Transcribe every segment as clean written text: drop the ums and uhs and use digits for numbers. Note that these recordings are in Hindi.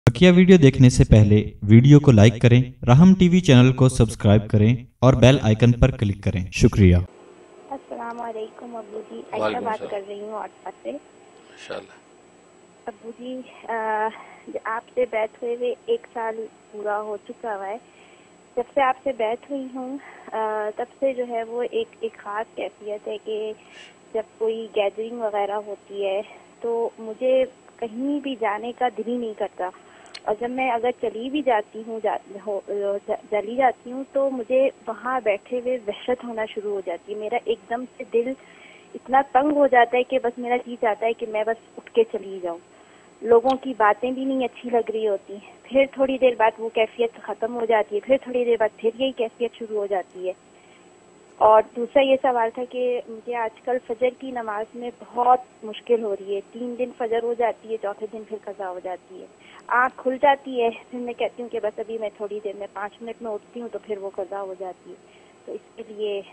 बकिया वीडियो देखने से पहले वीडियो को लाइक करें, राहम टीवी चैनल को सब्सक्राइब करें और बेल आइकन पर क्लिक करें। शुक्रिया। अस्सलाम वालेकुम अब्बू जी, आयशा बात कर रही हूँ वाट्सएप से। अब्बू जी, आपसे बैत हुए 1 साल पूरा हो चुका हुआ है। जब से आपसे बैत हुई हूँ तब से जो है वो एक ख़ास कैफियत है कि जब कोई गैदरिंग वगैरह होती है तो मुझे कहीं भी जाने का दिल ही नहीं करता, और जब मैं अगर चली भी जाती हूँ चली जाती हूँ तो मुझे वहाँ बैठे हुए वहशत होना शुरू हो जाती है। मेरा एकदम से दिल इतना तंग हो जाता है कि बस मेरा जी चाहता है कि मैं बस उठ के चली जाऊँ। लोगों की बातें भी नहीं अच्छी लग रही होती, फिर थोड़ी देर बाद वो कैफियत ख़त्म हो जाती है, फिर थोड़ी देर बाद फिर यही कैफियत शुरू हो जाती है। और दूसरा ये सवाल था कि मुझे आजकल फजर की नमाज में बहुत मुश्किल हो रही है। 3 दिन फजर हो जाती है, चौथे दिन फिर कज़ा हो जाती है। आँख खुल जाती है, फिर मैं कहती हूँ कि बस अभी मैं थोड़ी देर में 5 मिनट में उठती हूँ तो फिर वो कज़ा हो जाती है। तो इसके लिए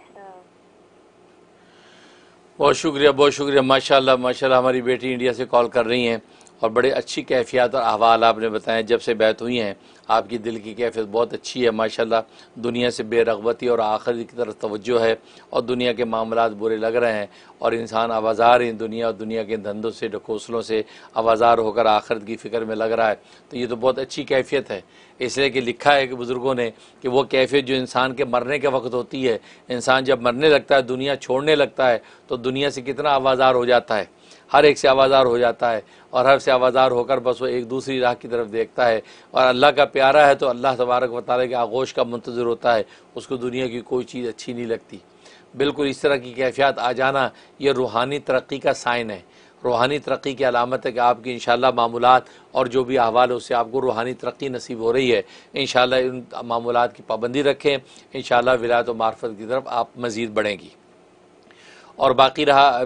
बहुत शुक्रिया माशाल्लाह माशाल्लाह। हमारी बेटी इंडिया से कॉल कर रही हैं और बड़े अच्छी कैफियत और अहवाल आपने बताएं। जब से बैत हुई हैं आपकी दिल की कैफियत बहुत अच्छी है माशाल्लाह। दुनिया से बेरग़बती और आखिरत की तरफ तवज्जो है और दुनिया के मामलात बुरे लग रहे हैं और इंसान आवाज़ार इन दुनिया और दुनिया के धंधों से ढकोसलों से आवाज़ार होकर आखिरत की फ़िक्र में लग रहा है। तो ये तो बहुत अच्छी कैफियत है, इसलिए कि लिखा है कि बुज़ुर्गों ने कि वो कैफियत जो इंसान के मरने के वक्त होती है, इंसान जब मरने लगता है, दुनिया छोड़ने लगता है, तो दुनिया से कितना आवाज़ार हो जाता है, हर एक से आवाज़ार हो जाता है और हर से आवाज़ार होकर बस वो एक दूसरी राह की तरफ देखता है और अल्लाह का प्यारा है तो अल्लाह तबारक व तआला के आगोश का मुंतज़िर होता है, उसको दुनिया की कोई चीज़ अच्छी नहीं लगती। बिल्कुल इस तरह की कैफियत आ जाना ये रूहानी तरक्की का साइन है, रूहानी तरक्की की अलामत है कि आपकी इंशाअल्लाह मामूलात और जो भी अहवाल है उससे आपको रूहानी तरक्की नसीब हो रही है। इंशाअल्लाह इन मामूलात की पाबंदी रखें, इंशाअल्लाह विलायत व मार्फत की तरफ आप मज़ीद बढ़ेंगी। और बाकी रहा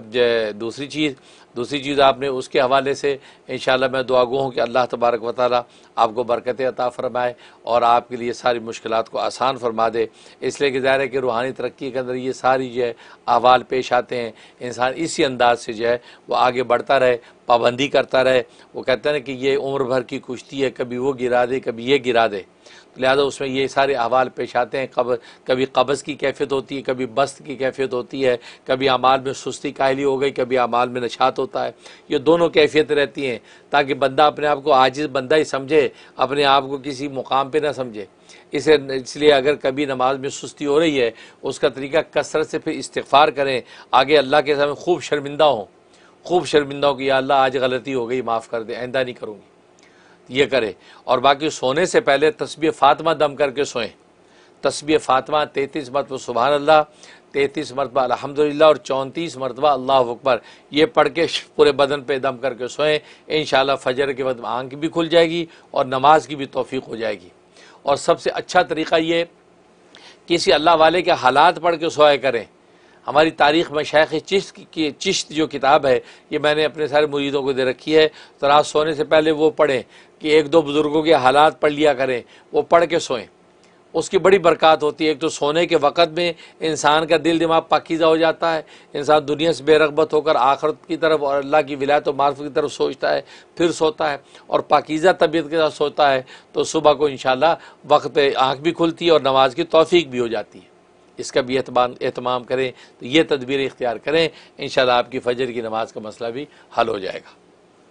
दूसरी चीज़ आपने उसके हवाले से इंशाअल्लाह मैं दुआ गो हूँ कि अल्लाह तबारक व तआला आपको बरकतें अता फ़रमाए और आपके लिए सारी मुश्किलात को आसान फरमा दे। इसलिए कि ज़ाहिर है कि रूहानी तरक्की के अंदर ये सारी जो है अहवाल पेश आते हैं, इंसान इसी अंदाज से जो है वो आगे बढ़ता रहे, पाबंदी करता रहे। वो कहते हैं ना कि ये उम्र भर की कुश्ती है, कभी वो गिरा दे कभी ये गिरा दे, लिहाजा उसमें ये सारे अहवाल पेश आते हैं। कभी कब्ज़ की कैफियत होती है, कभी बस्त की कैफियत होती है, कभी अमाल में सुस्ती काहली हो गई, कभी अमाल में नशात होता है। ये दोनों कैफियत रहती हैं ताकि बंदा अपने आप को आजिज़ बंदा ही समझे, अपने आप को किसी मुकाम पे ना समझे। इसलिए अगर कभी नमाज में सुस्ती हो रही है, उसका तरीका कसरत से फिर इस्तिग़फ़ार करें, आगे अल्लाह के सामने खूब शर्मिंदा हो कि या अल्लाह आज गलती हो गई, माफ़ कर दे, आइंदा नहीं करूँगी, ये करे। और बाकी सोने से पहले तस्बीह फ़ातिमा दम करके सोएं। तस्बीह फ़ातिमा 33 मरतबा सुबहान अल्लाह, 33 मरतबा अल्हम्दुलिल्लाह और 34 मरतबा अल्लाहु अकबर, ये पढ़ के पूरे बदन पे दम करके सोएं। इंशाअल्लाह फ़जर के वक्त आँख भी खुल जाएगी और नमाज की भी तौफ़ीक़ हो जाएगी। और सबसे अच्छा तरीक़ा ये किसी अल्लाह वाले के हालात पढ़ के सोया करें। हमारी तारीख़ में शेख़ चिश्त जो किताब है ये मैंने अपने सारे मुरीदों को दे रखी है, तो रात सोने से पहले वो पढ़ें कि 1-2 बुज़ुर्गों के हालात पढ़ लिया करें, वो पढ़ के सोएं, उसकी बड़ी बरकत होती है। एक तो सोने के वक़्त में इंसान का दिल दिमाग पाकीज़ा हो जाता है, इंसान दुनिया से बेरग़बत होकर आखिरत की तरफ और अल्लाह की विलायत और मार्फत की तरफ सोचता है, फिर सोता है और पाकीज़ा तबीयत के साथ सोता है, तो सुबह को इंशाअल्लाह वक्त पे आँख भी खुलती है और नमाज की तौफ़ीक भी हो जाती है। इसका भी एहतमाम करें, तो ये तदबीर इख्तियार करें, इंशाअल्लाह आपकी फ़जर की नमाज का मसला भी हल हो जाएगा।